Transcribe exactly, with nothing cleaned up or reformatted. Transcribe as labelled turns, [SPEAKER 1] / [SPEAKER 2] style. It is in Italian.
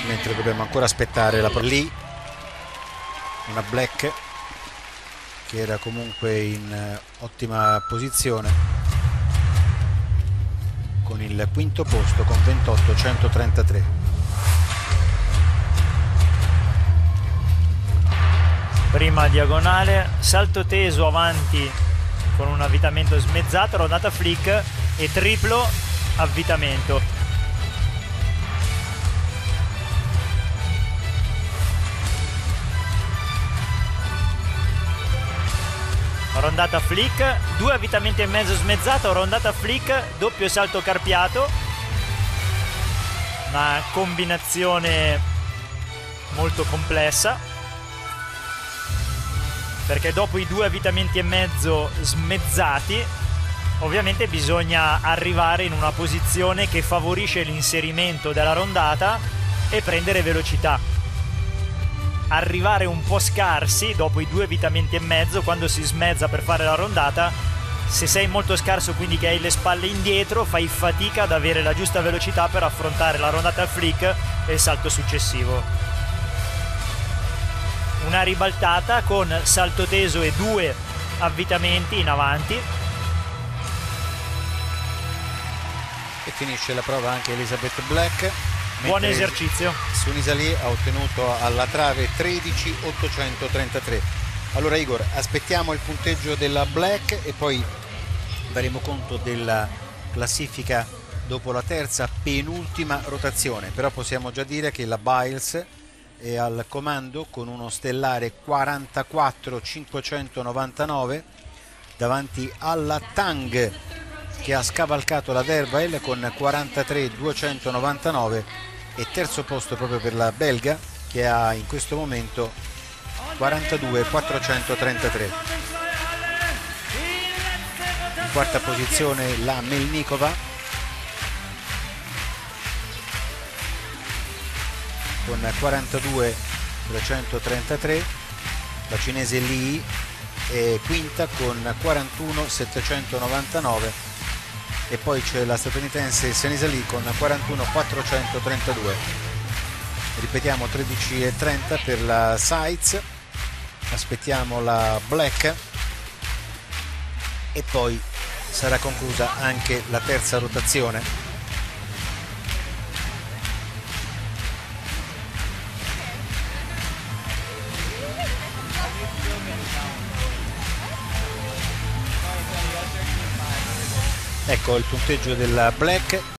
[SPEAKER 1] mentre dobbiamo ancora aspettare la lì una Black che era comunque in ottima posizione con il quinto posto con ventotto centotrentatré.
[SPEAKER 2] Prima diagonale, salto teso avanti con un avvitamento smezzato, rondata flick e triplo avvitamento. Rondata flick, due avvitamenti e mezzo smezzato, rondata flick, doppio salto carpiato, una combinazione molto complessa, perché dopo i due avvitamenti e mezzo smezzati ovviamente bisogna arrivare in una posizione che favorisce l'inserimento della rondata e prendere velocità. Arrivare un po' scarsi dopo i due avvitamenti e mezzo, quando si smezza per fare la rondata, se sei molto scarso, quindi che hai le spalle indietro, fai fatica ad avere la giusta velocità per affrontare la rondata al flick e il salto successivo. Una ribaltata con salto teso e due avvitamenti in avanti.
[SPEAKER 1] E finisce la prova anche Elizabeth Black.
[SPEAKER 2] Buon esercizio.
[SPEAKER 1] Sunisa-Lee ha ottenuto alla trave tredici ottocentotrentatré. Allora Igor, aspettiamo il punteggio della Black e poi daremo conto della classifica dopo la terza penultima rotazione. Però possiamo già dire che la Biles è al comando con uno stellare quarantaquattro cinquecentonovantanove davanti alla Tang, che ha scavalcato la Derweil con quarantatré duecentonovantanove, e terzo posto proprio per la belga che ha in questo momento quarantadue quattrocentotrentatré. In quarta posizione la Melnikova con quarantadue trecentotrentatré, la cinese Lee è quinta con quarantuno settecentonovantanove, e poi c'è la statunitense Sunisa-Lee con quarantuno quattrocentotrentadue. Ripetiamo tredici e trenta per la Seitz, aspettiamo la Black e poi sarà conclusa anche la terza rotazione. Ecco il punteggio della Black.